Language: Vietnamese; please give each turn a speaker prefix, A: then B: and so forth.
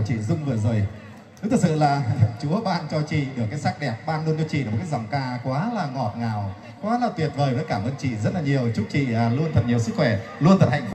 A: chị Dung vừa rồi. Thực sự là Chúa ban cho chị được cái sắc đẹp, ban luôn cho chị được một cái giọng ca quá là ngọt ngào, quá là tuyệt vời. Với cảm ơn chị rất là nhiều. Chúc chị luôn thật nhiều sức khỏe, luôn thật hạnh phúc.